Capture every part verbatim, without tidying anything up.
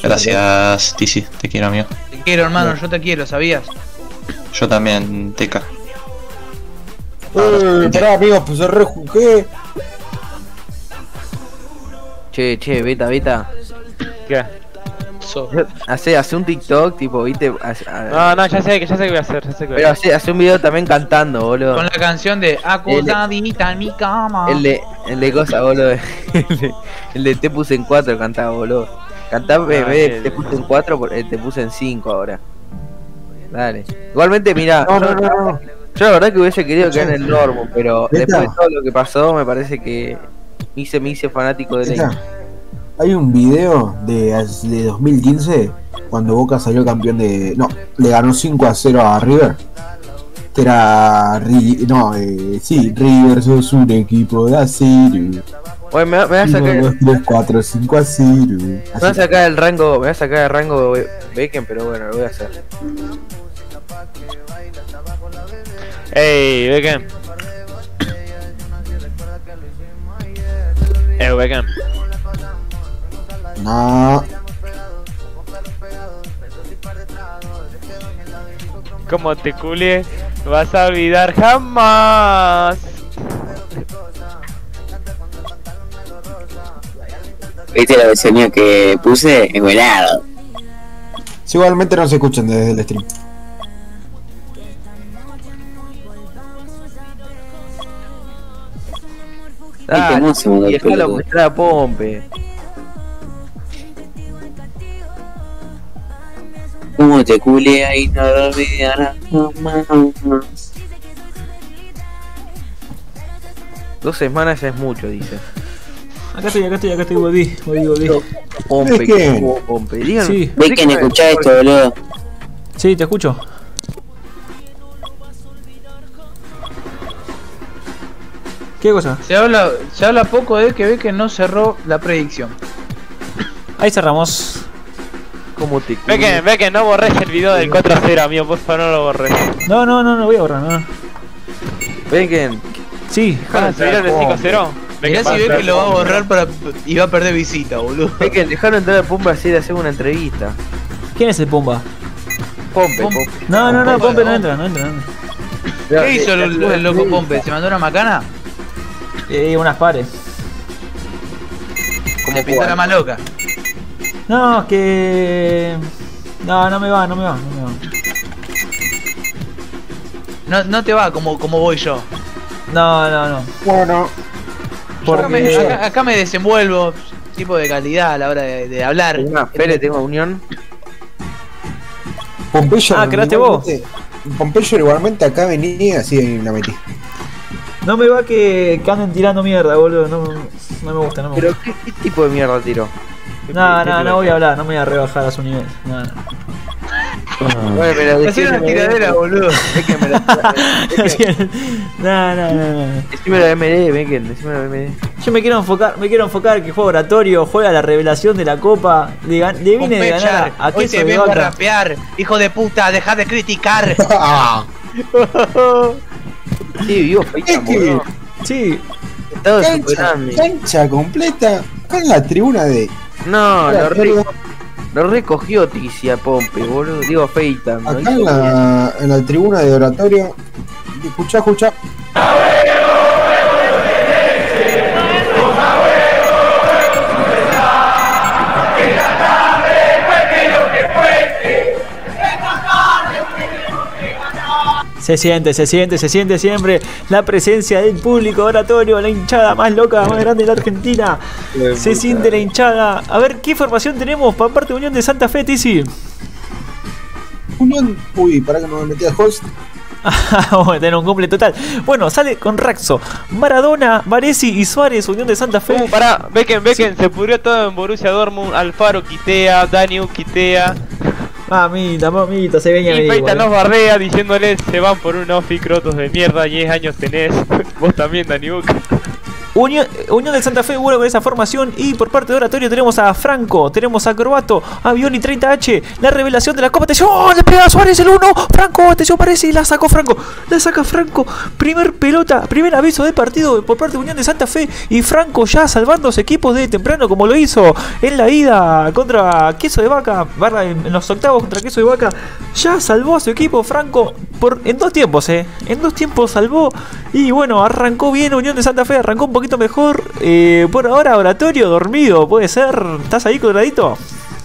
Gracias, Tizi, te quiero, amigo. Te quiero, hermano, yo te quiero, ¿sabías? Yo también, Teca. Eh, pará, amigo, pues se rejugué. Che, che, Beta, Beta. ¿Qué? So. Hace, hace un TikTok, tipo, viste. Hace, a- No, no, ya sé, que ya sé qué voy a hacer, ya sé qué voy Pero a hacer. hace, hace un video también cantando, boludo. Con la canción de Acostadita en mi cama. El de, el de cosa, boludo. El de, el de te puse en cuatro cantaba, boludo. Cantaba, en Ah, vez de el- te puse en cuatro, por- eh, te puse en cinco ahora. Dale. Igualmente, mirá, No, yo, no, no, no. yo la verdad que hubiese querido quedar en el Normo, pero Beta. después de todo lo que pasó, me parece que me hice, me hice fanático de Esta, la. hay un video de, de dos mil quince cuando Boca salió campeón de. No, le ganó cinco a cero a River. Que era. Ri- No, eh, sí, River sos un equipo de acero. Oye, me, va- me va a uno, sacar. dos, tres, cuatro, cinco a cero. Me va a sacar el rango, me va a sacar el rango Beckham, pero bueno, lo voy a hacer. Ey, Beckham. Eh, Beckham. No, Como te culé, vas a olvidar jamás. ¿Viste la versión que puse? Es volado. si igualmente no se escuchan desde el stream. Dale, hermoso, y dejalo pelotudo. mostrar a Pompe. Como te culé y no lo olvidarás jamás. Dos semanas ya es mucho, dice. Acá estoy, acá estoy, acá estoy, volví, volví, volví. Pompe, Es que- ¿qué jugó Pompe? Díganme. Sí, Ve que no escuchás esto, boludo. sí, te escucho. ¿Qué cosa? Se habla, se habla poco de que ve que no cerró la predicción. Ahí cerramos. ¿Cómo te Beckham, Beckham, no borres el video del cuatro a cero, amigo, por favor, no lo borres. No, no, no, no voy a borrar, no. Beckham, Sí, ¿Van a subir el cinco a cero? Mirá si ve que lo va a borrar para, y va a perder visita, boludo. Beckham, dejaron entrar a Pompe así de hacer una entrevista. ¿quién es el Pumba? Pompe, Pompe. Pompe. No, no, no, Pompe, Pompe no no. entra, no entra, no entra. ¿Qué hizo el, el loco Pompe? ¿Se mandó una macana? Eh, unas pares. Como pintó la más loca. No, es que... No, no me va, no me va, no me va. No, no te va como, como voy yo. No, no, no. Bueno, Acá me, Porque... acá, acá me desenvuelvo, tipo de calidad a la hora de, de hablar. Tengo una Fere, tengo unión. Pompeyo. Ah, ¿creaste vos? Pompeyo igualmente acá venía así la metí. No me va que, que anden tirando mierda, boludo. No, no me gusta, no me Pero gusta. ¿qué, qué tipo de mierda tiró? No, no, no voy a hablar, no me voy a rebajar a su nivel. No, no. Bueno, pero Hacer una decime- tiradera, boludo. Beckham, Beckham, No, no, no, no. decímelo de M D, Beckham, decímelo de M D. Yo me quiero enfocar, me quiero enfocar que juega oratorio, juega la revelación de la copa, le, gan- le viene de ganar a, a Hoy queso te de vengo a vaca. rapear, hijo de puta, deja de criticar. Sí, vivo feita, Es que- boludo. Sí, Estado Cancha, superando. cancha completa. Acá en la tribuna de. No, lo, re, Acá lo recogió Ticia Pompe, boludo. Digo feita. ¿no? en la, en la tribuna de oratorio. Escuchá, escuchá. se siente, se siente, se siente siempre la presencia del público oratorio, la hinchada más loca, más grande de la Argentina. Se siente la hinchada. A ver, ¿qué información tenemos para parte de Unión de Santa Fe, Tizi? Unión. Uy, para que no me metí al host. Vamos a tener un cumple total. Bueno, sale con Raxo, Maradona, Baresi y Suárez, Unión de Santa Fe. Uh, pará, Beckham, Beckham, se pudrió todo en Borussia Dortmund, Alfaro quitea, Daniel quitea. Mamita, mamita, se venía a Y venir Feita igual. nos bardea diciéndole se van por un ofi crotos de mierda, diez años tenés. Vos también, Dani Boca. Unión, Unión de Santa Fe, bueno, con esa formación. Y por parte de Oratorio tenemos a Franco, tenemos a Croato, Avión y treinta H. La revelación de la Copa. Atención, le pega a Suárez el uno. Franco, atención, parece y la sacó Franco. La saca Franco. Primer pelota, primer aviso de partido por parte de Unión de Santa Fe. Y Franco ya salvando a su equipo de temprano, como lo hizo en la ida contra Queso de Vaca, barra en los octavos contra Queso de Vaca. Ya salvó a su equipo Franco por, en dos tiempos, eh. En dos tiempos salvó. Y bueno, arrancó bien Unión de Santa Fe, arrancó un poquito mejor. Eh, por ahora Oratorio dormido, puede ser. ¿Estás ahí, Colradito?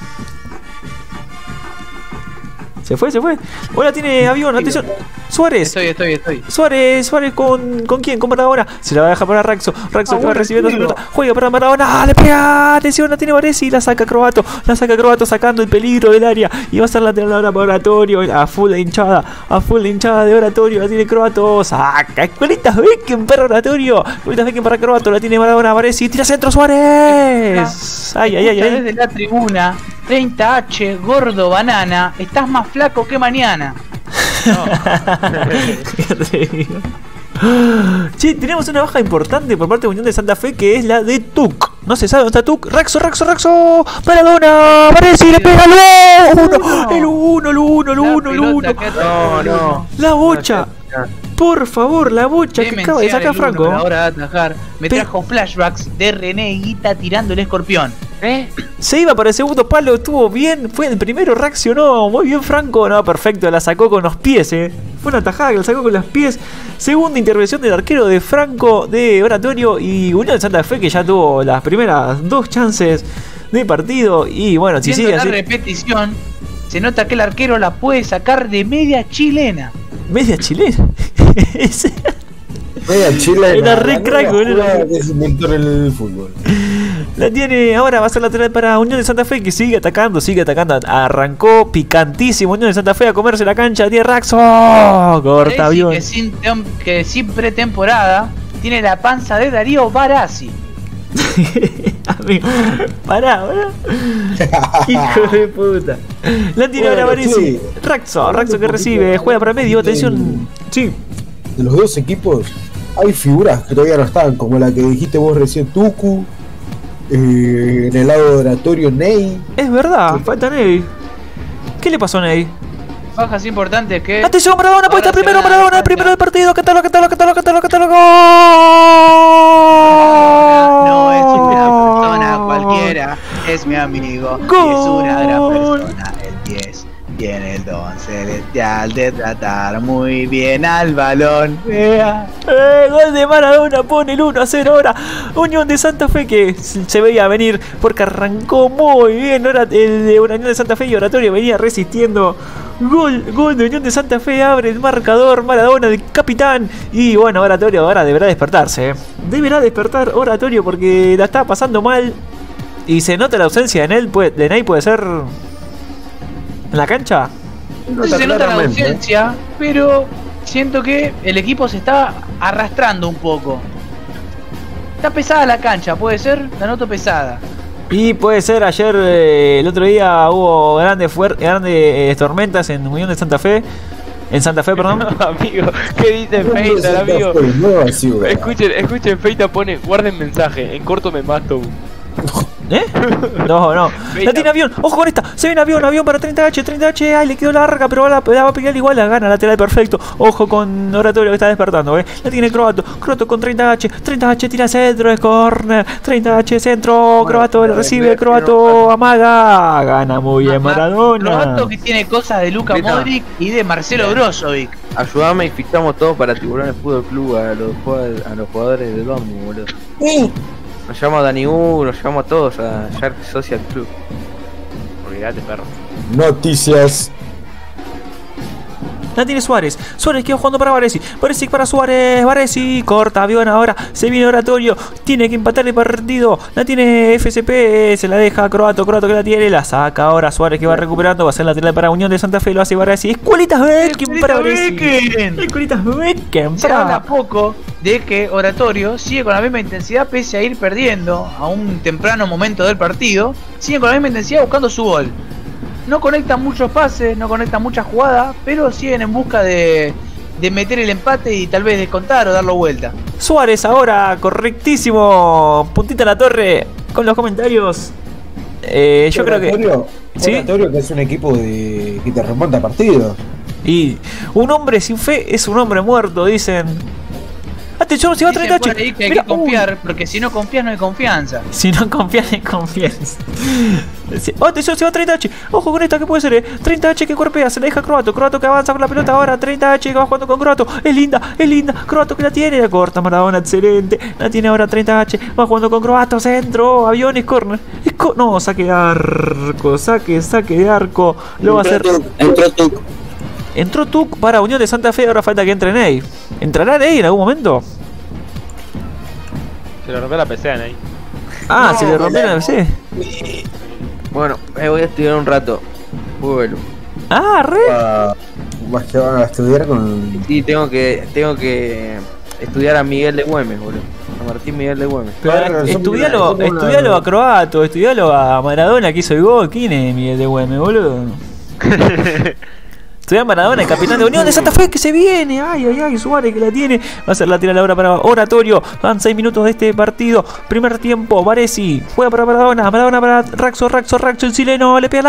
Se fue, se fue. Ahora tiene Avión, atención. Suárez. Estoy, estoy, estoy. Suárez, Suárez con, ¿con quién? Con Maradona. Se la va a dejar para Raxo. Raxo Ah, que va bueno, recibiendo su amigo. pelota. Juega para Maradona. ¡Ah, le pega! Atención, la tiene Varesi. La saca Croato. La saca Croato sacando el peligro del área. Y va a ser lateral ahora para Oratorio. A full de hinchada. A full de hinchada de Oratorio. La tiene Croato. Saca. Escuelitas Beckham para Oratorio. Escuelitas Beckham para Croato. La tiene Maradona. Varesi. Tira centro Suárez. Ay, ay, ay, ay. Desde la tribuna, treinta H, gordo banana, estás más flaco que mañana. Sí, tenemos una baja importante por parte de Unión de Santa Fe, que es la de Tuc. No se sabe dónde está Tuc. Raxo, Raxo, Raxo. Maradona. Varesi le pega el uno. El uno, el uno, el uno, el uno. No, no. La bocha. Por favor, la bocha que acaba de sacar Franco. Ahora de atajar. Me Pe- trajo flashbacks de René Higuita tirando el escorpión. ¿Eh? Se iba para el segundo palo, estuvo bien. Fue el primero, reaccionó muy bien Franco. No, perfecto, la sacó con los pies, eh. Fue una tajada que la sacó con los pies. Segunda intervención del arquero de Franco, de Oratorio. Y Unión de Santa Fe, que ya tuvo las primeras dos chances de partido. Y bueno, si Siendo sigue la así. repetición, se nota que el arquero la puede sacar de media chilena. Media chilena. Ese- Media chilena. Era re la crack, nueva boludo. jugada que se inventó en el fútbol. La tiene, ahora va a ser lateral para Unión de Santa Fe, que sigue atacando, sigue atacando. Arrancó picantísimo Unión de Santa Fe a comerse la cancha. Tiene Raxo. Corta Parece avión. que sin, tem- que sin pretemporada tiene la panza de Darío Barassi. Amigo, pará, pará. Hijo de puta. La tiene ahora Bueno, Varesi. sí. Raxo, Raxo que recibe, juega para medio, atención. Sí. De los dos equipos hay figuras que todavía no están, como la que dijiste vos recién, Tucu. Eh, en el lado de Oratorio, Ney. Es verdad, falta Ney. ¿Qué le pasó a Ney? Bajas importantes que. Atención, Maradona, puede estar ahora se primero, van a Maradona, dar el primero del cuenta. partido. Catalo, catalo, catalo, catalo, catalo, catalo. No es una persona cualquiera, es mi amigo. Y es una gran persona. El diez tiene el don celestial de tratar muy bien al balón. Vea. Eh, gol de Maradona, pone el uno a cero ahora. Unión de Santa Fe, que se veía venir porque arrancó muy bien. Ahora el de Unión de Santa Fe y Oratorio venía resistiendo. Gol, gol de Unión de Santa Fe, abre el marcador. Maradona, el capitán. Y bueno, Oratorio ahora deberá despertarse. eh. Deberá despertar Oratorio porque la está pasando mal. Y se nota la ausencia de Ney, puede, de Ney puede ser en la cancha. No sé si se nota la ausencia, pero siento que el equipo se está arrastrando un poco. Está pesada la cancha, puede ser, la noto pesada. Y puede ser, ayer, eh, el otro día hubo grandes, fuer- grandes eh, tormentas en Unión de Santa Fe. En Santa Fe, perdón. Amigo, ¿qué dice Feita, amigo? Nueva ciudad. Escuchen, escuchen, Feita pone, guarden mensaje, en corto me mato. ¿Eh? No, no. La tiene Avión. Ojo con esta. Se viene Avión. Avión para treinta H. treinta H. Ay, le quedó larga. Pero la, la va a pegar igual. La gana. Lateral perfecto. Ojo con Oratorio que está despertando. ¿eh? La tiene Croato. Croato con treinta H. treinta H tira centro. Es corner. treinta H centro. Croato le recibe. Croato amaga. Gana muy bien Maradona. Croato que tiene cosas de Luka Mira. Modric y de Marcelo Brozovic. Ayúdame y fichamos todo para Tiburones Fútbol Club a los, jugadores- a los jugadores del Dortmund, boludo. Nos llama a Dani U, nos llama a todos a Shark Social Club. Olvídate, perro. Noticias. La tiene Suárez. Suárez queda jugando para Varesi. Varesi para Suárez. Varesi. Corta Avión ahora. Se viene Oratorio. Tiene que empatar el partido. La tiene F S P. Se la deja Croato. Croato que la tiene. La saca ahora Suárez que va recuperando. Va a ser lateral para Unión de Santa Fe. Lo hace Varesi. Escuelitas Beckham para Varesi. Escuelitas Beckham Se habla para. poco de que Oratorio sigue con la misma intensidad pese a ir perdiendo a un temprano momento del partido. Sigue con la misma intensidad buscando su gol. No conectan muchos pases, no conectan muchas jugadas, pero siguen en busca de, de meter el empate y tal vez descontar o darlo vuelta. Suárez ahora, correctísimo. Puntita a la torre con los comentarios. Eh, yo creo que... ¿Sí? Oratorio, que es un equipo de, que te remonta partidos. Y un hombre sin fe es un hombre muerto, dicen. Atención, se va a traer Dicen por H. ahí que hay Mira, que confiar, uy. porque si no confías no hay confianza. Si no confías, no confías. Oh, atención, se va a treinta H. Ojo con esta, que puede ser, eh. treinta H que cuerpea, se la deja Croato. Croato que avanza con la pelota ahora. treinta H que va jugando con Croato. Es linda, es linda. Croato que la tiene, la corta Maradona, excelente. La tiene ahora treinta H. Va jugando con Croato, centro, aviones, corner. Es co no, saque de arco, saque, saque de arco. Lo va a hacer. Entró tú. Entró Tuc para Unión de Santa Fe, ahora falta que entre Ney. ¿Entrará Ney en algún momento? Se le rompió la P C a Ney. Ah, No, se le rompió la P C. Bueno, me voy a estudiar un rato. Vuelo. Ah, re. Ah, vas a estudiar con. Sí, tengo que, tengo que estudiar a Miguel de Güemes, boludo. A Martín Miguel de Güemes. Pero Claro, estudialo, somos una- estudialo a Croato, estudialo a Maradona que hizo el gol. ¿Quién es Miguel de Güemes, boludo? Estudia a Maradona, el capitán de Unión de Santa Fe que se viene. Ay, ay, ay, Suárez que la tiene. Va a ser lateral ahora para Oratorio. Van seis minutos de este partido. Primer tiempo, Varesi juega para Maradona. Maradona para Raxo, Raxo, Raxo, el chileno. Le pega al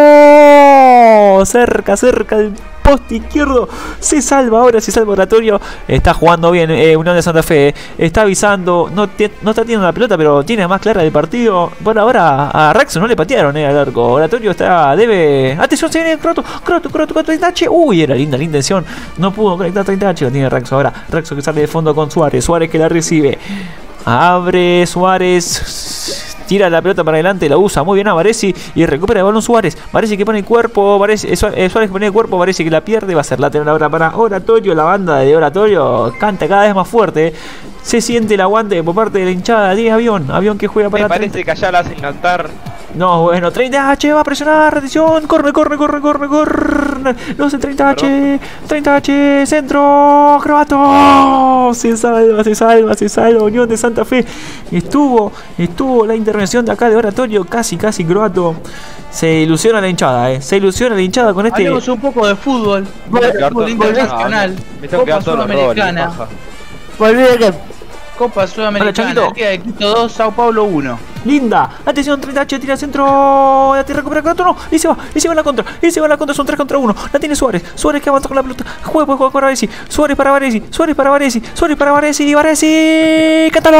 arco. Cerca, cerca del poste izquierdo. Se salva ahora, se salva Oratorio. Está jugando bien eh, Unión de Santa Fe. eh. Está avisando. No, no está teniendo la pelota, pero tiene más clara el partido. Bueno, ahora a Raxo no le patearon eh, al arco. Oratorio está, debe. Atención, se viene Croato. Croato, Croato, Croato, treinta H. Uy, era linda la intención. No pudo conectar treinta H. Lo tiene Raxo ahora. Raxo que sale de fondo con Suárez. Suárez que la recibe. Abre Suárez. Tira la pelota para adelante, la usa muy bien a Varesi y recupera el balón Suárez. Varesi que pone el cuerpo, Varesi, eh, Suárez que pone el cuerpo, Varesi que la pierde, va a ser lateral ahora para Oratorio. La banda de Oratorio canta cada vez más fuerte. Se siente el aguante por parte de la hinchada de Avión. Avión que juega para Me parece que allá la hacen cantar. No, bueno, treinta H va a presionar, atención, corre, corre, corre, corre, corre. No sé, treinta H, treinta H, centro, Croato. Se salva, se salva, se salva, Unión de Santa Fe. Estuvo, estuvo la intervención de acá de Oratorio, casi, casi Croato. Se ilusiona la hinchada, eh. Se ilusiona la hinchada con este. Hablemos un poco de fútbol. Bueno, De fútbol internacional. Me tengo que Copa dar todos los roles, Sudamericana. paja. Volví de que. Copa Sudamericana. Changuito. Liga de Quito dos, Sao Paulo uno. Linda, atención, treinta H, tira centro, la tira, recupera Croato, no, y se va, y se va en la contra, y se va en la contra, son tres contra uno, la tiene Suárez, Suárez que avanza con la pelota, juega, juega, juega para Varesi, Suárez para Varesi, Suárez para Varesi, Suárez para Varesi, Varesi, ¡cántalo!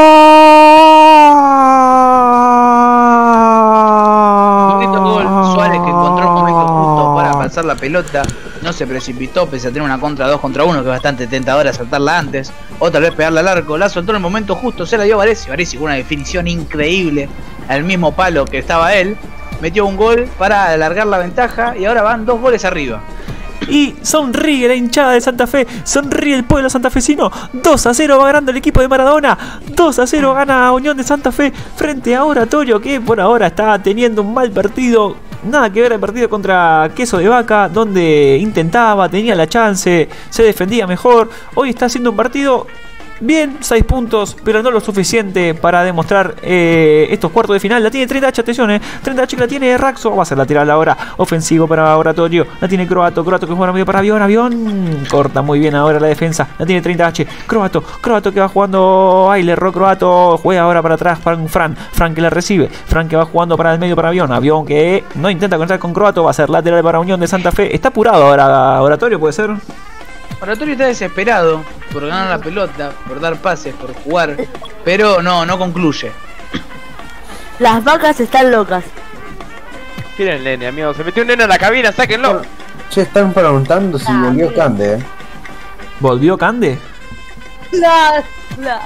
Bonito gol, Suárez que encontró un momento justo para pasar la pelota, no se precipitó pese a tener una contra dos contra uno que es bastante tentadora saltarla antes, o tal vez pegarla al arco, la soltó en el momento justo, se la dio Varesi, Varesi con una definición increíble al mismo palo que estaba él, metió un gol para alargar la ventaja y ahora van dos goles arriba. Y sonríe la hinchada de Santa Fe, sonríe el pueblo santafesino. dos a cero va ganando el equipo de Maradona. dos a cero gana Unión de Santa Fe frente a Oratorio, que por ahora está teniendo un mal partido. Nada que ver el partido contra Queso de Vaca, donde intentaba, tenía la chance, se defendía mejor. Hoy está haciendo un partido bien, seis puntos, pero no lo suficiente para demostrar eh, estos cuartos de final. La tiene treinta H, atención, eh. treinta H que la tiene Raxo, va a ser lateral ahora, ofensivo para Oratorio. La tiene Croato, Croato que juega medio para Avión, Avión corta muy bien ahora la defensa. La tiene treinta H, Croato, Croato que va jugando, ay, le erró Croato, juega ahora para atrás para un Fran, Fran que la recibe, Fran que va jugando para el medio para Avión, Avión que no intenta conectar con Croato, va a ser lateral para Unión de Santa Fe. Está apurado ahora Oratorio, puede ser. Oratorio está desesperado por ganar la pelota, por dar pases, por jugar, pero no, no concluye. Las vacas están locas. Tiene el nene, amigo. Se metió un nene en la cabina, sáquenlo. Che, están preguntando si volvió Cande, eh. ¿Volvió Cande? La, la.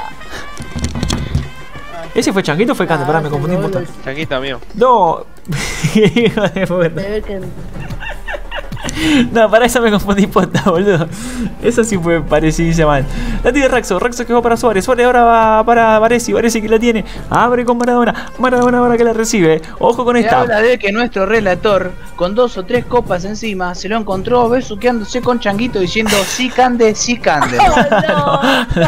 ¿Ese fue Changuito o fue Cande? Pará, me confundí un montón. Changuito, amigo. No. Hijo de puta. No, para eso me confundí posta, boludo. Eso sí fue parecidísimo mal. La tiene Raxo, Raxo que va para Suárez. Suárez ahora va para Varesi, Varesi que la tiene. Abre con Maradona, Maradona ahora que la recibe. Ojo con Se esta. habla de que nuestro relator, con dos o tres copas encima, se lo encontró besuqueándose con Changuito diciendo sí Cande, sí Cande. No,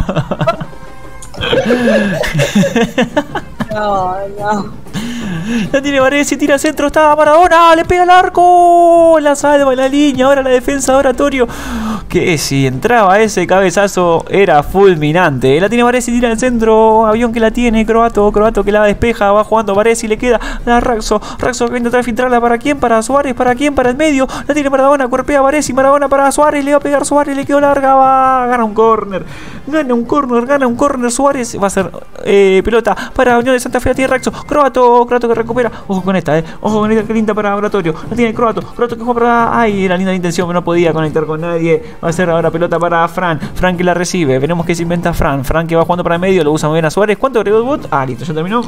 no, no. La tiene Varesi, tira centro, está Maradona, le pega al arco, la salva en la línea, ahora la defensa de Oratorio, que si entraba ese cabezazo era fulminante. La tiene Varesi, tira al centro, Avión que la tiene, Croato, Croato que la despeja, va jugando Varesi, le queda a Raxo, Raxo que intenta filtrarla, ¿para quién? Para Suárez, ¿para quién? Para el medio, la tiene Maradona, cuerpea Varesi, Maradona para Suárez, le va a pegar Suárez, le quedó larga, va, gana un córner, gana un córner, gana un córner Suárez, va a ser eh, pelota para Unión de Santa Fe, la tiene Raxo, Croato, Croato que recupera, ojo con esta, eh, ojo con esta que linda para Oratorio, la tiene Croato, Croato que juega para, ay, era linda la intención, pero no podía conectar con nadie, va a ser ahora pelota para Fran, Fran que la recibe, veremos qué se inventa Fran, Fran que va jugando para el medio, lo usa muy bien a Suárez, ¿cuánto agregó el bot? Ah, listo, ya terminó.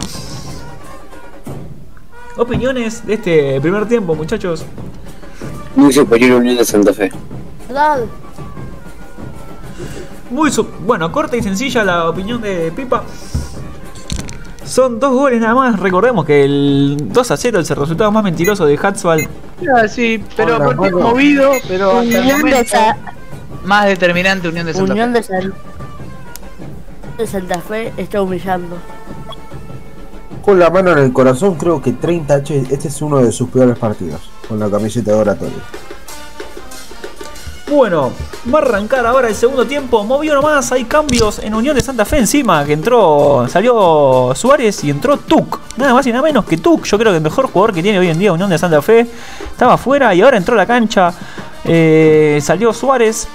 Opiniones de este primer tiempo, muchachos. Muy superior Unión de Santa Fe. ¿Verdad? Muy su bueno, corta y sencilla la opinión de Pipa. Son dos goles nada más. Recordemos que el dos a cero es el resultado más mentiroso de Hatzball. Ah, sí, pero Hola, partido bueno. movido, pero hasta el Unión de, momento Sa más determinante Unión de Santa Unión Fe. de, San de Santa Fe está humillando. Con la mano en el corazón, creo que treinta H, este es uno de sus peores partidos, con la camiseta de Oratorio. Bueno, va a arrancar ahora el segundo tiempo. Movió nomás, hay cambios en Unión de Santa Fe encima. Que entró, salió Suárez y entró Tuc. Nada más y nada menos que Tuc. Yo creo que el mejor jugador que tiene hoy en día Unión de Santa Fe. Estaba afuera y ahora entró a la cancha. Eh, salió Suárez.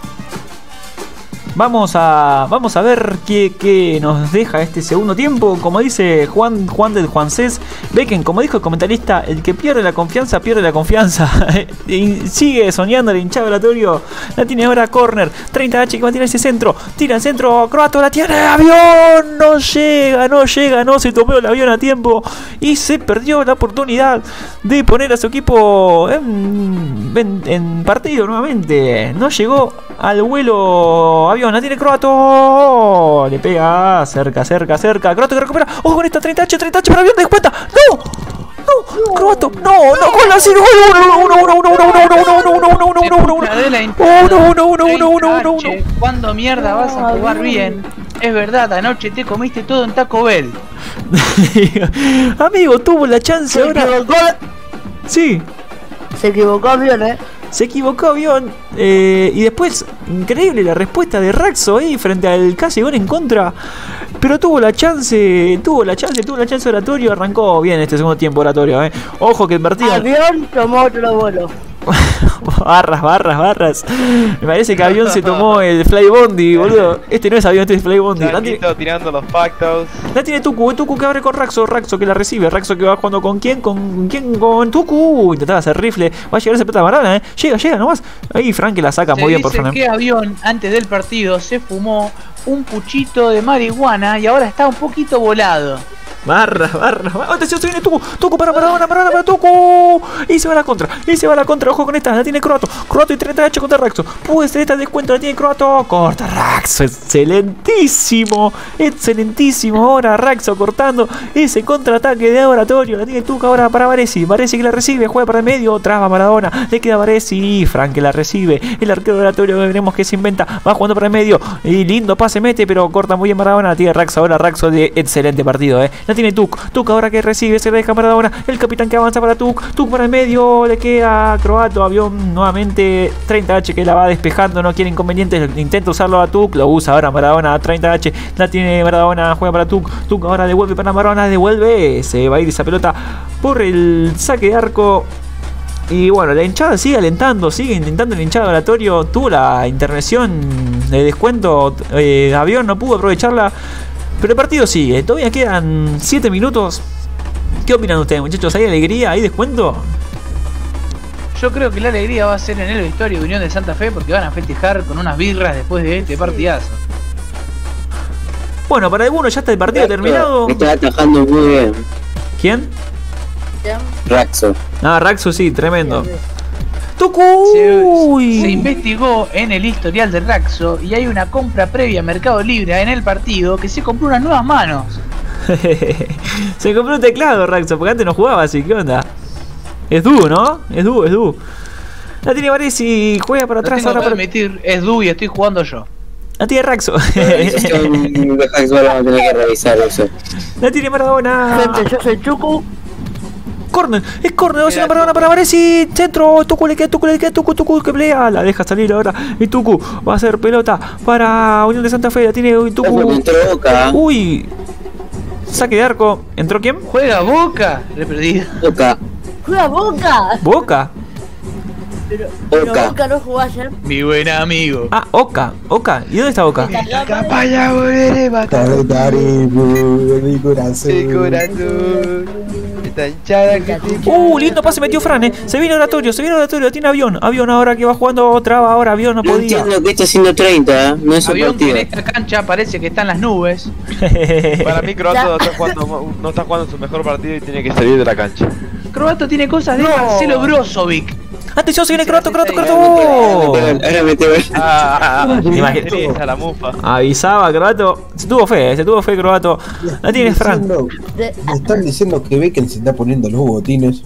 Vamos a, vamos a ver qué, qué nos deja este segundo tiempo. Como dice Juan, Juan del Juancés Becken, como dijo el comentarista, el que pierde la confianza, pierde la confianza. Y sigue soñando el hinchado Oratorio. La tiene ahora Corner. treinta H que va a tirar ese centro. Tira el centro, Croato la tiene. Avión, no llega, no llega, no se tomó el avión a tiempo. Y se perdió la oportunidad de poner a su equipo en, en, en partido nuevamente. No llegó al vuelo Avión. La tiene Croato. Le pega cerca, cerca, cerca. Croato que recupera. Ojo con esta treinta H, treinta H para Avión. Descuenta. ¡No! ¡No! Croato. ¡No! ¡No! ¡Con la cero! ¡uno, uno, uno, uno, uno, uno, uno, uno, uno, uno, uno, uno, uno! ¡Uno, uno, uno, uno, uno, uno, uno! ¿Cuándo mierda vas a jugar bien? Es verdad, anoche te comiste todo en Taco Bell. Amigo, tuvo la chance Se ahora. equivocó, Sí. se equivocó Avión, eh. Se equivocó Avión. Eh, y después, increíble la respuesta de Raxo ahí frente al casi gol en contra. Pero tuvo la chance, tuvo la chance, tuvo la chance Oratorio. Arrancó bien este segundo tiempo Oratorio. Eh. Ojo que el partido. Avión tomó otro vuelo. Barras, barras, barras. Me parece que Avión se tomó el Fly Bondi, boludo. Este no es Avión, este es Fly Bondi. La tiene, Changuito tirando los factos. la tiene Tucu, eh, Tucu que abre con Raxo, Raxo que la recibe, Raxo que va jugando con quién, con quién, con Tucu. Intentaba hacer rifle, va a llegar esa pelota de Maradona, eh. Llega, llega nomás. Ahí Frank que la saca Se muy bien por dice Fran. que Avión antes del partido se fumó un puchito de marihuana y ahora está un poquito volado. Barra, barra, barra. Atención, se viene Tucu. Tucu para Maradona, Maradona para Tucu. Y se va a la contra. Y se va a la contra. Ojo con esta. La tiene Croato. Croato y treinta H contra Raxo. Puede ser esta descuento. La tiene Croato. Corta Raxo. Excelentísimo. Excelentísimo. Ahora Raxo cortando ese contraataque de Oratorio. La tiene Tucu ahora para Varesi. Varesi que la recibe. Juega para el medio. Traba Maradona. Le queda Varesi. Frank que la recibe. El arquero de Oratorio. Veremos qué se inventa. Va jugando para el medio. Y lindo pase mete. Pero corta muy bien Maradona. La tiene Raxo. Ahora Raxo de excelente partido. Eh. La tiene Tuc. Tuc ahora que recibe, se le deja Maradona. El capitán que avanza para Tuc. Tuc para el medio. Le queda Croato. Avión nuevamente. treinta H que la va despejando. No quiere inconvenientes. Intenta usarlo a Tuc. Lo usa ahora Maradona. treinta H. La tiene Maradona. Juega para Tuc. Tuc ahora devuelve para Maradona. Devuelve. Se va a ir esa pelota por el saque de arco. Y bueno, la hinchada sigue alentando, sigue intentando el hinchado Oratorio. Tuvo la intervención de descuento. Eh, Avión no pudo aprovecharla. Pero el partido sigue, todavía quedan siete minutos. ¿Qué opinan ustedes, muchachos? ¿Hay alegría? ¿Hay descuento? Yo creo que la alegría va a ser en el vestuario de Unión de Santa Fe porque van a festejar con unas birras después de este partidazo. Bueno, para algunos ya está el partido terminado. Me está atajando muy bien. ¿Quién? Raxo. Ah, Raxo sí, tremendo. Se, ¡Tucu! se investigó en el historial de Raxo y hay una compra previa a Mercado Libre en el partido que se compró unas nuevas manos. Se compró un teclado Raxo, porque antes no jugaba así, ¿qué onda? Es dúo, ¿no? Es dúo, es dúo. La tiene Varesi, juega para No atrás tengo ahora que para... admitir, es Du y estoy jugando yo. La tiene Raxo. Eso de Raxo, vamos a tener que revisar eso. La tiene Maradona. Gente, yo soy Chucu. corner, es corner, va a ser una parada para Varesi, centro, Tucu le queda, Tucu le queda, Tucu, Tucu que pelea, la deja salir ahora, y Tucu va a hacer pelota para Unión de Santa Fe, la tiene Tucu. Uy, saque de arco, ¿entró quién? Juega Boca, le perdí. Boca. ¡Juega Boca! Boca. Pero, pero Boca. Boca no jugó ayer. Mi buen amigo. Ah, Oca, Oca, ¿y dónde está Oca? Capaya, volveré, Tare, tare, bu, mi corazón. el corazón. Esta hinchada que te Uh, lindo pase metió Fran, eh. Se viene Oratorio, se viene Oratorio, tiene avión. Avión ahora que va jugando, traba ahora, avión no No podía. entiendo que está haciendo treinta, ¿eh? No es un Avión que en partido. esta cancha parece que está en las nubes. Para mí Croato no está, jugando, no está jugando su mejor partido y tiene que salir de la cancha. Croato tiene cosas de Marcelo Brozovic. Atención, se viene Croato, Croato, Croato. Ahora mete gol. Ah, Imagínate. a la mufa. Avisaba Croato. Se tuvo fe, eh, se tuvo fe Croato. La tiene Fran. Diciendo- De- Me están diciendo que Becken se está poniendo los botines.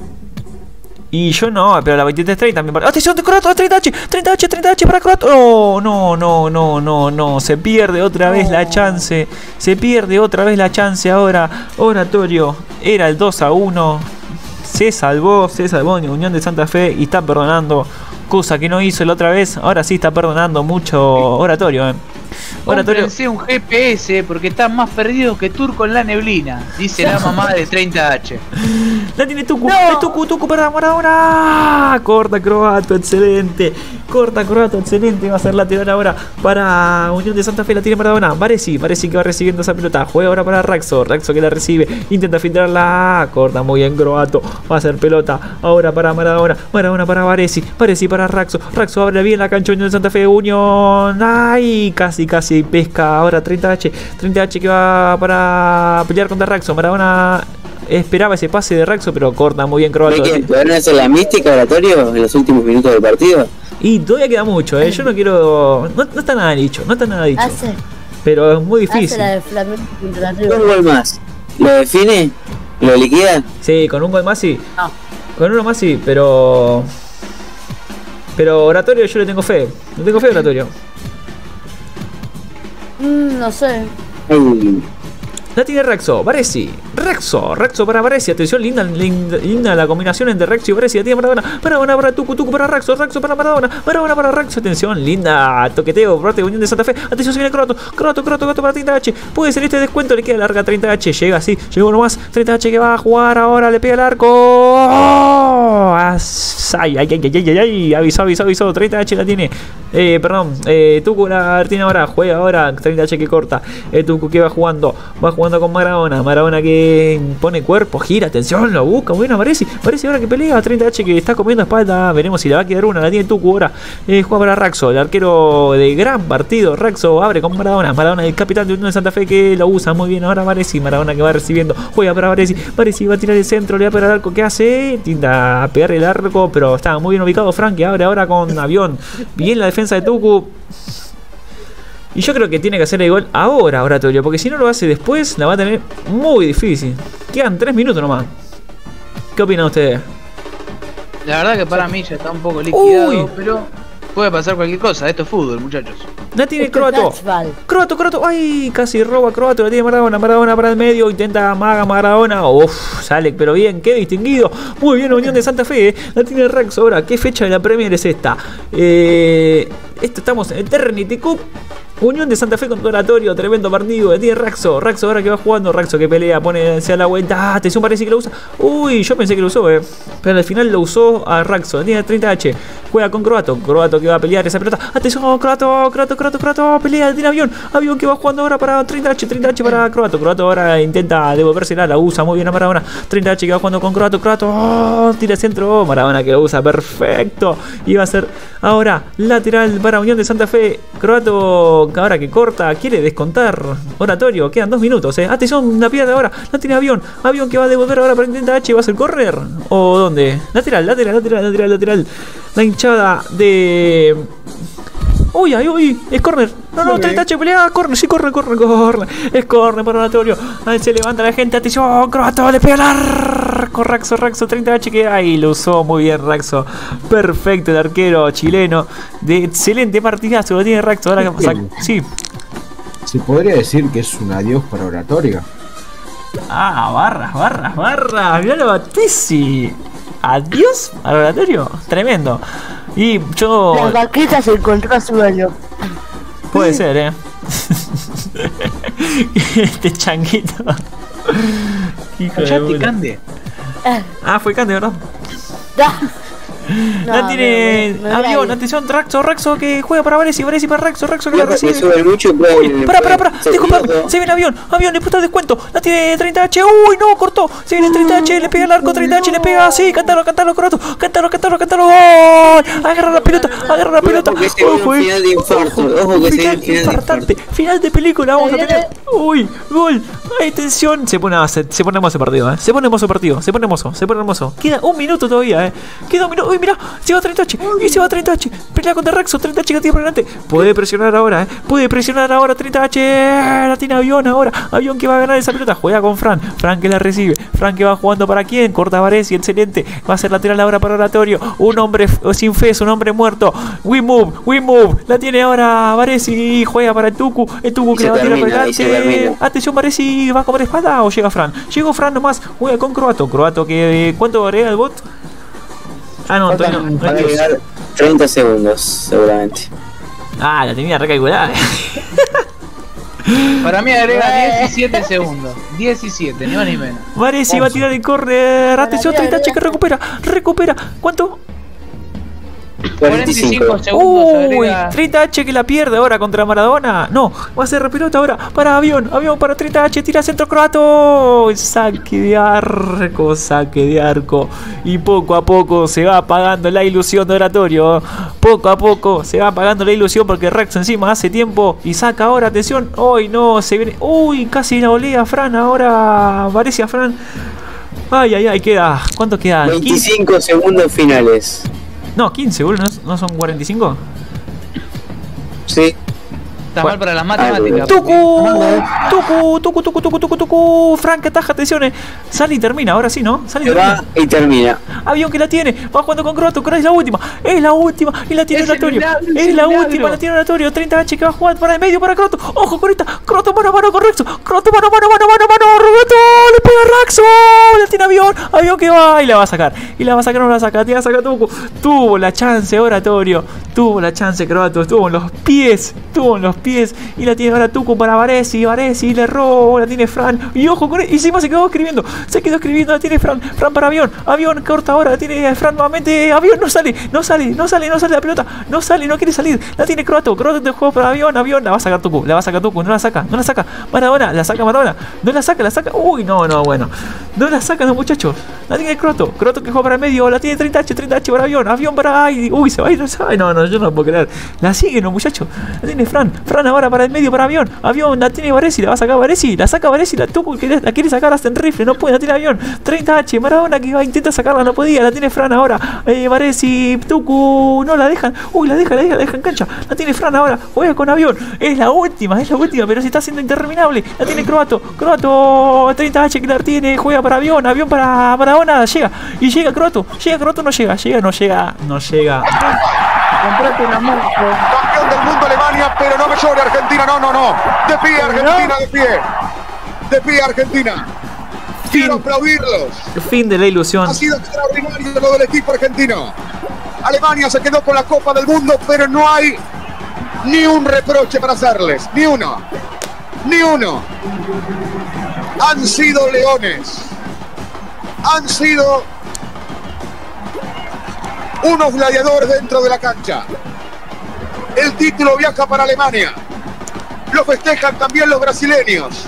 Y yo no, pero la veintitrés treinta también. Atención de Croato, treinta H, treinta H, treinta H para Croato. Oh, no, no, no, no, no. Se pierde otra vez la chance. Se pierde otra vez la chance ahora. Oratorio. Era el dos a uno. Se salvó, se salvó en Unión de Santa Fe y está perdonando. Cosa que no hizo la otra vez. Ahora sí está perdonando mucho Oratorio. Eh. Oratorio. Cómprense un G P S porque están más perdidos que Turco en la neblina. Dice la mamá de treinta H. La tiene Tucu, es Tucu, Tucu para Maradona. Corta Croato, excelente. Corta Croato, excelente. Va a ser lateral ahora para Unión de Santa Fe. La tiene Maradona. Varesi, Varesi que va recibiendo esa pelota. Juega ahora para Raxo. Raxo que la recibe. Intenta filtrarla. Corta muy bien Croato. Va a hacer pelota ahora para Maradona. Maradona para Varesi. Varesi para Raxo. Raxo abre bien la cancha Unión de Santa Fe. Unión. Ay, casi, casi pesca. Ahora treinta H. treinta H que va para pelear contra Raxo. Maradona esperaba ese pase de Raxo, pero corta muy bien Croato. ¿Becken podrán hacer la mística Oratorio en los últimos minutos del partido? Y todavía queda mucho, ¿eh? Yo no quiero. No, no está nada dicho, no está nada dicho. Hace, Pero es muy hace difícil. la de Flamengo contra Un River. gol más. ¿Lo define? ¿Lo liquida? Sí, con un gol más sí. No. Con uno más sí, pero. Pero Oratorio yo le tengo fe. Le tengo fe a Oratorio. Mm, no sé. Ay, La tiene Raxo, Varesi, Raxo, Raxo para Varesi, atención, linda, linda, linda la combinación entre Raxo y Varesi, la tiene Maradona, Maradona para Tucu, Tucu para Raxo, Raxo para Maradona, Maradona para Raxo, atención, linda, toqueteo por parte de Unión de Santa Fe, atención, se viene Croato, Croato, Croato, Croato para treinta H, puede ser este descuento, le queda larga treinta H, llega así, llegó nomás, treinta H que va a jugar ahora, le pega el arco, ¡oh! Ay, ay, ay, ay, ay, ay, avisó, avisó, avisó, treinta H la tiene, eh, perdón, eh, Tucu la tiene ahora, juega ahora, treinta H que corta, eh, Tucu que va jugando, va jugando con Maradona, Maradona que pone cuerpo, gira, atención, lo busca, bueno, Varesi, Varesi ahora que pelea, treinta H que está comiendo espalda, veremos si le va a quedar una, la tiene Tucu ahora, eh, juega para Raxo, el arquero de gran partido, Raxo abre con Maradona, Maradona el capitán de Unión de Santa Fe que lo usa muy bien, ahora Varesi, Maradona que va recibiendo, juega para Varesi, Varesi va a tirar el centro, le va a pegar el arco, ¿qué hace? Tinta a pegar el arco, pero está muy bien ubicado Frank, que abre ahora con avión, bien la defensa de Tucu. Y yo creo que tiene que hacer el gol ahora, Oratorio, porque si no lo hace después, la va a tener muy difícil. Quedan tres minutos nomás. ¿Qué opinan ustedes? La verdad que para mí ya está un poco liquidado, Uy. pero puede pasar cualquier cosa. Esto es fútbol, muchachos. La tiene Esto es Croato. touchball. Croato, Croato. Ay, casi roba Croato. La tiene Maradona. Maradona para el medio. Intenta Maga Maradona. Uf, sale, pero bien. Qué distinguido. Muy bien, Unión de Santa Fe. eh. La tiene Raxo ahora. ¿Qué fecha de la Premier es esta? Eh, esto estamos en Eternity Cup. Unión de Santa Fe contra Oratorio, tremendo partido. Tiene Raxo, Raxo ahora que va jugando, Raxo que pelea, pone hacia la vuelta. Ah, atención, parece que lo usa. Uy, yo pensé que lo usó, eh. Pero al final lo usó a Raxo. Tiene treinta H. Juega con Croato. Croato que va a pelear esa pelota. Atención, Croato, Croato, Croato, Croato. Pelea, tiene avión. Avión que va jugando ahora para treinta H. treinta H para Croato. Croato ahora intenta devolvérsela, la usa muy bien a Maradona. treinta H que va jugando con Croato. Croato, oh, tira centro. Maradona que lo usa, perfecto. Y va a ser ahora lateral para Unión de Santa Fe. Croato ahora que corta, quiere descontar. Oratorio, quedan dos minutos, eh. Atención, la pierde ahora. La tiene avión. Avión que va a devolver ahora para treinta H. ¿Va a ser correr? ¿O dónde? Lateral, lateral, lateral, lateral, lateral. La hinchada de. Uy, ay, uy, es corner. No, no, treinta H pelea, corner, sí, corre, corre, corre. Es corner para Oratorio. Ahí se levanta la gente, atención, Croato, le pega el arco. Raxo, Raxo, treinta H que ahí lo usó muy bien Raxo. Perfecto, el arquero chileno. De excelente partidazo, lo tiene Raxo. Ahora que pasa. Sí. Se podría decir que es un adiós para Oratorio. Ah, barras, barras, barras. Mirá lo Batisi. Adiós al oratorio. Tremendo. Y yo. Las vaquitas encontró a su dueño. Puede ser, eh. Este changuito. Hijo de Callate, bola. Cande. Ah, fue Cande, ¿verdad? Da. No, No, tiene me- me- me avión, voy. atención, Rexo, Rexo que juega para Varesi, Varesi para Rexo, Rexo que la Que recibe. sube mucho, Uy, puede- pará, pará, pará, puede- disculpame, segundo. se viene avión, avión, le puso el descuento, la tiene treinta H, uy, no, cortó, se viene treinta H, le pega el arco, treinta H, le pega, sí, cántalo, cántalo, Croato, cántalo, cántalo, cántalo, gol, agarra la pelota, agarra la pelota, Ojo que se viene un eh. final de infarto, ojo que se viene un final de infartante, final de película vamos a tener, uy, gol, ay, tensión, se pone, se, se pone hermoso el partido, eh, se pone hermoso el partido, se pone hermoso, se pone hermoso, queda un minuto todavía, eh, queda un minuto, uy, mirá, se va treinta H, y se va treinta H, pelea contra Rexo, treinta H que tiene por delante, puede presionar ahora, eh, puede presionar ahora treinta H, la tiene avión ahora, avión que va a ganar esa pelota, juega con Fran, Fran que la recibe, Fran que va jugando para quién, corta Varesi, excelente, va a ser lateral ahora para Oratorio, un hombre f- sin fe, es un hombre muerto, we move, we move, la tiene ahora Varesi, juega para el Tucu, el Tucu que Se la va a tirar por termina, ahí se delante, termina. atención Varesi, va a comer espada o llega Fran, llegó Fran nomás, juega con Croato, Croato que, ¿cuánto agrega el bot? Ah no, todavía no, no Va a es Dios. llegar treinta segundos, seguramente. Ah, la tenía recalculada. Para mí agrega diecisiete segundos. diecisiete, ni más ni menos. Varesi va a tirar el córner. Atención, treinta H que recupera. Recupera. ¿Cuánto? cuarenta y cinco cuarenta y cinco. segundos Uy, agrega. treinta H que la pierde ahora contra Maradona. No, va a ser repelota ahora para avión. Avión para treinta H. Tira centro croato. Saque de arco, saque de arco. Y poco a poco se va apagando la ilusión de Oratorio. Poco a poco se va apagando la ilusión porque Rex encima hace tiempo. Y saca ahora, atención. Uy, no, se viene. Uy, casi la volea Fran. Ahora parece a Fran. Ay, ay, ay, queda. ¿Cuánto queda? quince. veinticinco segundos finales. No, quince, boludo. ¿No, no son cuarenta y cinco? Sí. Estás mal para las matemáticas. Tucu, tucu, tucu, tucu, tucu, tucu, tucu. Frank ataja, atenciones. Sale y termina, ahora sí, ¿no? Sale y Se va termina. y termina. Avión que la tiene, va jugando con Croato, Croato es la última, es la última, y la tiene Es el Oratorio, milagro, es es el la milagro. última, la tiene Oratorio, treinta H que va a jugar para el medio para Croato, ojo con esta, Croato mano a mano con Rexo, Croato mano a mano, mano a mano, mano, Roberto, le pega a Rexo, la tiene avión, avión que va, y la va a sacar, y la va a sacar, no la saca, tiene la saca Tucu, tuvo la chance Oratorio, tuvo la chance Croato, estuvo en los pies, estuvo en los pies, y la tiene ahora Tucu para Varesi, Varesi le roba, la tiene Fran, y ojo con él, y encima se quedó escribiendo, se quedó escribiendo, la tiene Fran, Fran para avión, avión corta ahora, la tiene Fran nuevamente, avión no sale, no sale, no sale, no sale la pelota, no sale, no quiere salir, la tiene Croato, Croato de juego para avión, avión, la va a sacar Tucu, la va a sacar Tucu, no la saca, no la saca, Maradona, la saca Maradona, no la saca, la saca, uy, no, no, bueno, no la sacan los muchachos, la tiene Croato, Croato que juega para el medio, la tiene treinta H, treinta H para avión, avión para, ay, uy, se va a ir, no se va, no, no, yo no lo puedo creer, la siguen los muchachos, la tiene Fran, Fran ahora para el medio para avión, avión, la tiene Varesi, la va a sacar Varesi, la saca Varesi, la Tucu que la quiere sacar hasta en rifle, no puede, la tiene avión, treinta H, Maradona que va, intenta sacarla, no podía, la tiene Fran ahora, eh, Varesi, Tucu, no la dejan, uy, la deja, la deja, la deja en cancha, la tiene Fran ahora, juega con avión, es la última, es la última, pero se está haciendo interminable, la tiene Croato, Croato, treinta H que la tiene, juega para avión, avión para Maradona, llega, y llega Croato, llega Croato, no llega, llega, no llega, no llega. Comprate una moto. Campeón del mundo Alemania, pero no me llore Argentina, no, no, no. De pie Argentina, de pie. De pie Argentina. Quiero aplaudirlos. Fin de la ilusión. Ha sido extraordinario lo del equipo argentino. Alemania se quedó con la Copa del Mundo, pero no hay ni un reproche para hacerles. Ni uno. Ni uno. Han sido leones. Han sido unos gladiadores dentro de la cancha. El título viaja para Alemania. Lo festejan también los brasileños.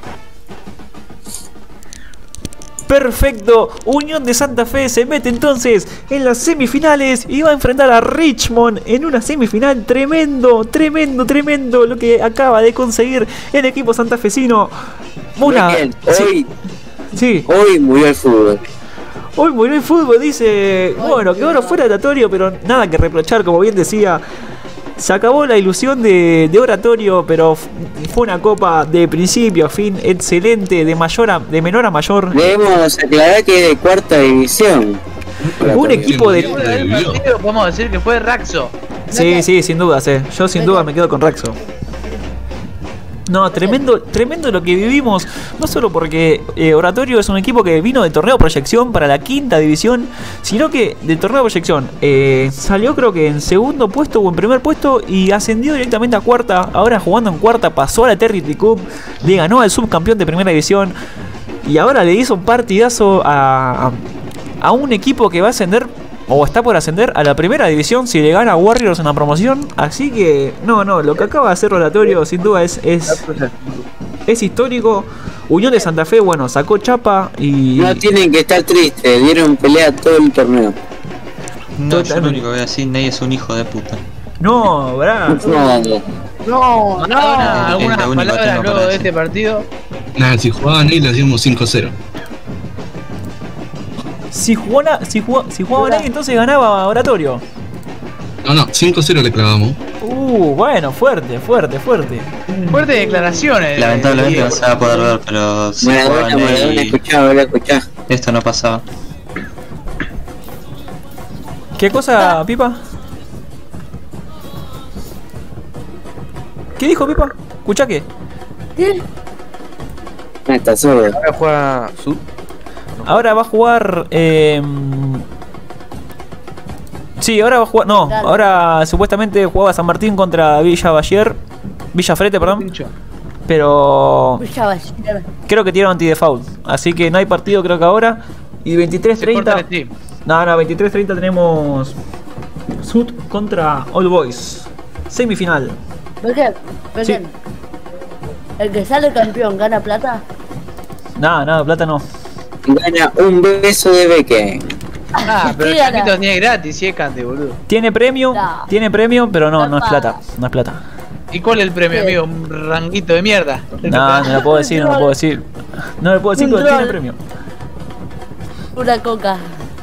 Perfecto, Unión de Santa Fe se mete entonces en las semifinales y va a enfrentar a Richmond en una semifinal. Tremendo, tremendo, tremendo lo que acaba de conseguir el equipo santafesino. Una, Bien, sí, hoy, sí. hoy murió el fútbol. Hoy murió el fútbol, dice. Bueno, que ahora fuera oratorio, pero nada que reprochar, como bien decía. Se acabó la ilusión de, de Oratorio, pero fue una copa de principio a fin excelente, de mayor a, de menor a mayor. Debemos aclarar que es de cuarta división. Un equipo de. El partido podemos decir que fue Raxo. Sí, sí, sin duda, sí. Yo sin duda me quedo con Rexo. No, tremendo, tremendo lo que vivimos. No solo porque eh, Oratorio es un equipo que vino del torneo proyección para la quinta división, sino que del torneo proyección eh, salió creo que en segundo puesto o en primer puesto y ascendió directamente a cuarta. Ahora jugando en cuarta pasó a la Territory Cup, le ganó al subcampeón de primera división y ahora le hizo un partidazo a, a, a un equipo que va a ascender o está por ascender a la primera división si le gana a Warriors en la promoción. Así que, no, no, lo que acaba de hacer Oratorio sin duda es, es, es histórico. Unión de Santa Fe, bueno, sacó chapa y... No tienen que estar tristes, dieron pelea todo el torneo. No, yo lo único que voy a decir, Ney es un hijo de puta. No, ¿verdad? No, No, no, Ah, algunas es la única palabras que tengo luego para de este decir. partido. Nada, si jugaban ahí le hacíamos cinco cero. Si jugaba, si jugaba, si jugaba nadie, entonces ganaba Oratorio. No, no, cinco cero le clavamos. Uh, bueno, fuerte, fuerte, fuerte. Fuertes declaraciones. Lamentablemente eh, no se va a poder ver, pero si Maradona, jugaban Maradona, ahí, escuchá, ahora escuchá. esto no pasaba. ¿Qué cosa, Pipa? ¿Qué dijo Pipa? ¿Escuchá qué? ¿Qué? Ah, está sordo. Ahora juega Sud. Ahora va a jugar. Eh... Sí, ahora va a jugar. No, Dale. ahora supuestamente jugaba San Martín contra Villa Bayer. Villa Frete, perdón. Pincho. Pero Ya va, ya va. creo que tiene anti-default. Así que no hay partido, creo que ahora. Y veintitrés Se corta treinta. el stream. No, no, veintitrés treinta tenemos Sud contra All Boys. Semifinal. Becker, Becker. Sí. El que sale campeón gana plata. Nada, nada, plata no. Gana un beso de Beque. Ah, pero el Sí, gana. Chaquito tiene gratis, si es cante, boludo. Tiene premio, No. tiene premio, pero no, no es Papá. plata. No es plata. ¿Y cuál es el premio, Sí. amigo? Un ranguito de mierda. No, no lo puedo decir, no lo puedo decir. No lo puedo decir Un porque tiene troll. premio. Una coca.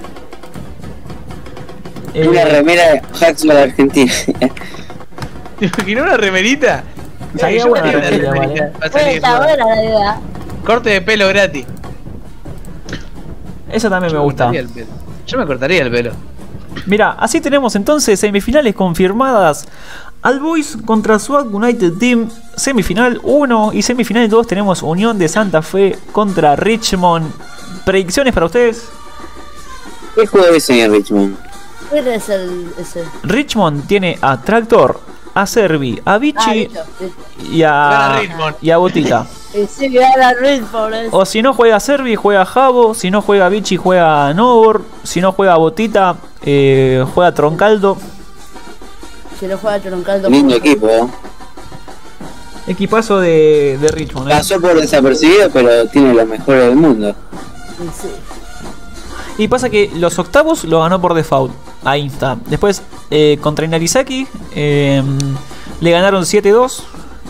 Eh, Una remera de Haxman de Argentina. ¿Te imaginas una remerita? Estaría Eh, yo buena quería la una remerita, remerita vale. para salir Está a jugar. buena la idea. Corte de pelo gratis. Esa también me Yo gusta. cortaría el pelo. Yo me cortaría el pelo. Mira, así tenemos entonces semifinales confirmadas. All Boys contra SWAT United Team, semifinal uno y semifinal dos tenemos Unión de Santa Fe contra Richmond. ¿Predicciones para ustedes? ¿Qué juego es en Richmond? ¿Quién es el ese? Richmond tiene a Tractor, a Servi, a Ah, Vichy listo, listo. y a, Gana Richmond. y a Botita. Y sí, gana Red por eso. O si no juega Servi, juega Jabo. Si no juega Vichy, juega Novor. Si no juega Botita, eh, juega Troncaldo. Si no juega Troncaldo. Lindo equipo. Equipazo de, de Richmond. ¿eh? Pasó por desapercibido, pero tiene lo mejor del mundo. Sí. Y pasa que los octavos lo ganó por default. Ahí está. Después, eh, contra Inarizaki, eh, le ganaron siete dos.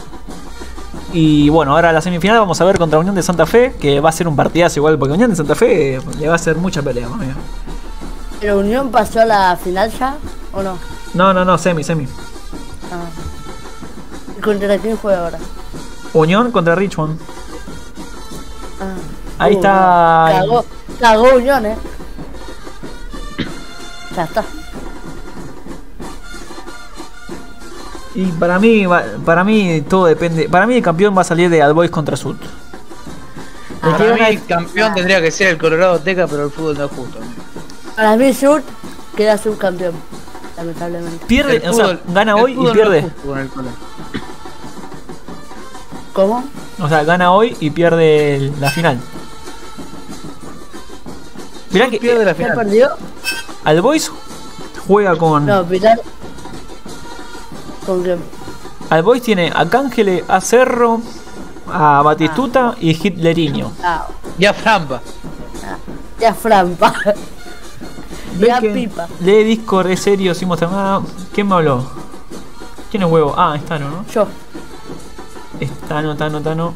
Y bueno, ahora la semifinal vamos a ver contra Unión de Santa Fe, que va a ser un partidazo igual, porque Unión de Santa Fe eh, le va a hacer mucha pelea, mami. ¿Pero Unión pasó a la final ya? ¿O no? No, no, no, semi, semi. Ah. ¿Y contra quién juega ahora? Unión contra Richmond. Ah. Ahí Uh, está. Cagó, cagó Unión, eh. Ya está. Y para mí, va- para mí todo depende. Para mí el campeón va a salir de All Boys contra Sud. El que Para mí gana- el campeón tendría que ser el Colorado Teca, pero el fútbol no es justo. Para mí Sur queda subcampeón. Lamentablemente. pierde, El o sea, fútbol- gana el hoy y fútbol no pierde. es justo con el Colo. ¿Cómo? O sea, gana hoy y pierde el- la final. Mirá que Pierde la ¿Ya final. perdió? All Boys juega con. No, Pilar. ¿Con quién? All Boys tiene a Cángele, a Cerro, a Batistuta y Hitleriño. Ah, Ya Frampa. ya Frampa. Ya Ven que Pipa. lee Discord, es serio, sin mostrar nada. ¿Quién me habló? ¿Quién es huevo? Ah, es Tano, ¿no? Yo. Es Tano, Tano, Tano.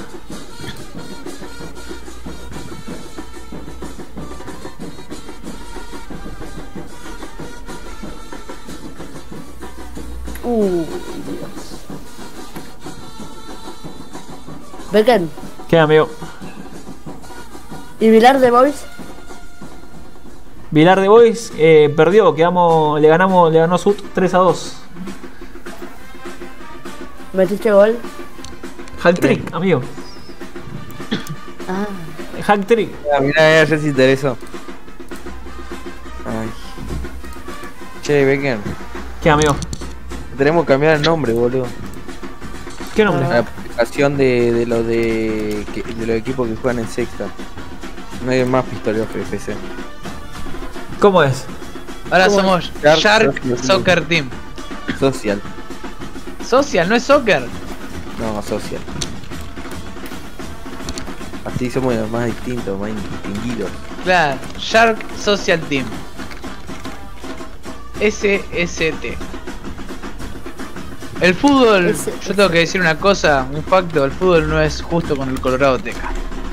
Uh, Dios. Becken. ¿Qué, amigo? ¿Y Vilar de Boys? Vilar de Boys eh, perdió, quedamos, le ganamos, le ganó Sud tres a dos. ¿Metiste gol? Hack trick, amigo. Ah. Hack trick. Ah, mirá, ya se interesó. Ay. Che, Becken. ¿Qué, amigo? Tenemos que cambiar el nombre, boludo. ¿Qué nombre? La aplicación de, de los de, que- de los equipos que juegan en sexta. No hay más pistolero que F C. ¿Cómo es? Ahora ¿Cómo somos es? Shark Shark Social. Soccer Team. Social. Social, no es soccer. No, social. Así somos más distintos, más distinguidos. Claro, Shark Social Team. S S T. El fútbol, S- yo tengo que decir una cosa, un facto, el fútbol no es justo con el Colorado Teca.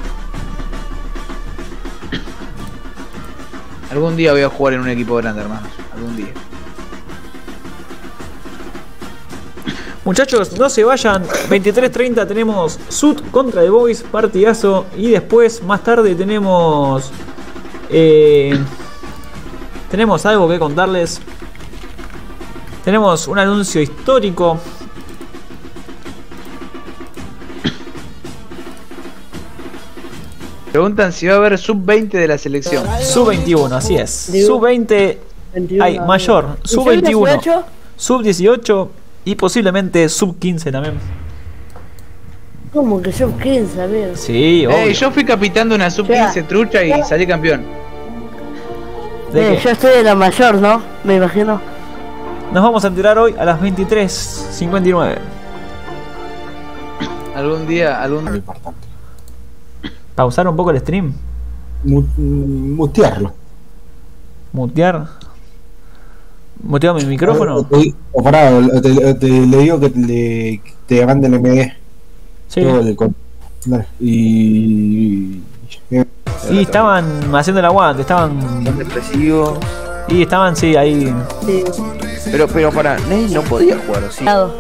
Algún día voy a jugar en un equipo grande, hermanos. Algún día. Muchachos, no se vayan. veintitrés treinta tenemos Sud contra The Boys, partidazo. Y después, más tarde, tenemos. Eh, tenemos algo que contarles. Tenemos un anuncio histórico. Preguntan si va a haber sub veinte de la selección. Sub veintiuno, así es. Digo, Sub veinte. veintiuno. Hay mayor. ¿Y Sub sub veintiuno. dieciocho? Sub dieciocho. Y posiblemente sub quince también. ¿Cómo que son quince, amigo? Sí, obvio. Ey, yo fui capitán de una sub quince trucha y salí campeón. ¿De Eh, qué? yo estoy de la mayor, ¿no? Me imagino. Nos vamos a enterar hoy a las veintitrés cincuenta y nueve. Algún día, algún Lo importante. Pausar un poco el stream. Mu- Mutearlo. Mutear. ¿Muteo mi micrófono? O, te- o pará, o te, o te- le digo que te, le, te mande el M D. Sí. Todo el con- dale. Y. Y estaban haciendo el aguante, estaban. Depresivo. Y estaban, sí, ahí. Sí. Pero, pero para, Ney no podía jugar así. Claro.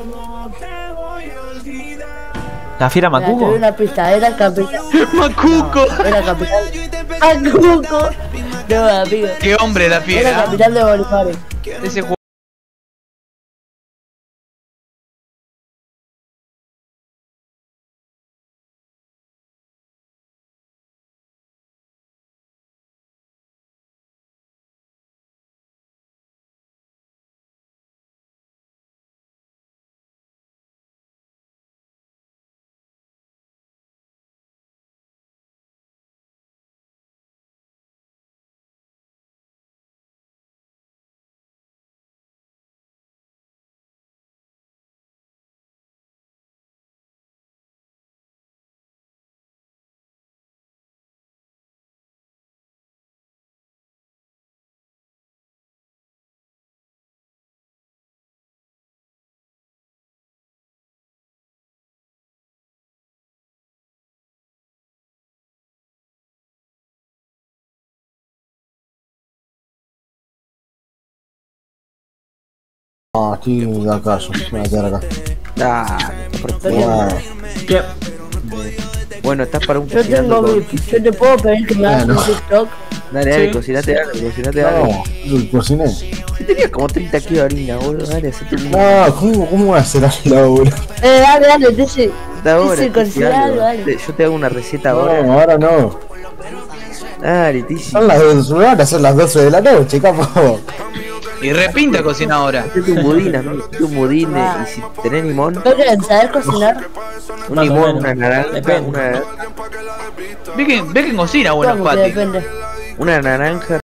La fiera Mira, te doy Macuco. una pista, era capitán. Macuco. Era capitán. Macuco. No, amigo. Qué hombre la Era fiera. capitán de Bolívar. Ese juego. No, estoy acá, yo me voy a quedar acá. Dale, por favor. Ah, ¿Qué? Bueno, estás para un Yo tengo cocinando V I P. Yo te puedo pedir que me hagas Bueno. un TikTok. Dale, dale, Sí. cocinate algo, cocinate algo. no, cociné. Si tenías como treinta kilos de harina, boludo, dale, hacete un... No, ¿cómo, cómo voy a hacer algo, boludo? Eh, dale, dale, dice. Esta hora, Dice, Tizi, cocina algo, dale. Te- Yo te hago una receta No, ahora. ahora no. Dale, Tizi. Son las doce, van a ser las doce de la noche, capo. Y repinta cocina ahora. Hacete un budín, amigo, hacete un budín eh, y si tenés limón, ¿No quieren saber cocinar? un Más o limón, menos. una naranja, Depende. una, Ve que, ve que cocina buenos ¿Cómo que patis. depende? una naranja,